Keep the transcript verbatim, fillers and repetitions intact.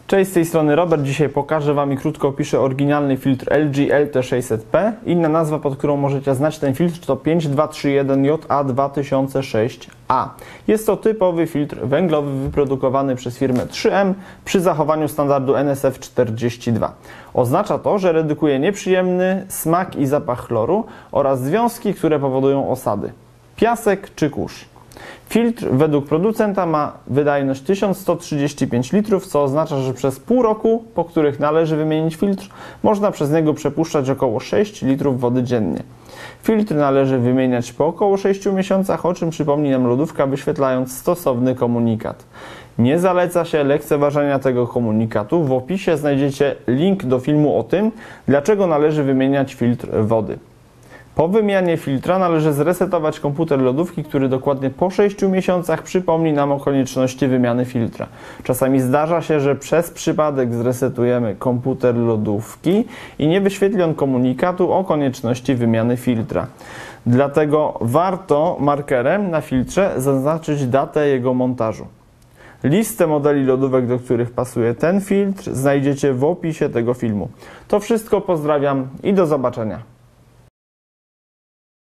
Cześć, z tej strony Robert. Dzisiaj pokażę Wam i krótko opiszę oryginalny filtr L G L T sześćset P. Inna nazwa, pod którą możecie znać ten filtr, to pięć dwa trzy jeden J A dwa tysiące sześć A. Jest to typowy filtr węglowy wyprodukowany przez firmę trzy M przy zachowaniu standardu N S F czterdzieści dwa. Oznacza to, że redukuje nieprzyjemny smak i zapach chloru oraz związki, które powodują osady. Piasek czy kurz. Filtr według producenta ma wydajność tysiąc sto trzydzieści pięć litrów, co oznacza, że przez pół roku, po których należy wymienić filtr, można przez niego przepuszczać około sześć litrów wody dziennie. Filtr należy wymieniać po około sześciu miesiącach, o czym przypomni nam lodówka, wyświetlając stosowny komunikat. Nie zaleca się lekceważenia tego komunikatu. W opisie znajdziecie link do filmu o tym, dlaczego należy wymieniać filtr wody. Po wymianie filtra należy zresetować komputer lodówki, który dokładnie po sześciu miesiącach przypomni nam o konieczności wymiany filtra. Czasami zdarza się, że przez przypadek zresetujemy komputer lodówki i nie wyświetli on komunikatu o konieczności wymiany filtra. Dlatego warto markerem na filtrze zaznaczyć datę jego montażu. Listę modeli lodówek, do których pasuje ten filtr, znajdziecie w opisie tego filmu. To wszystko, pozdrawiam i do zobaczenia.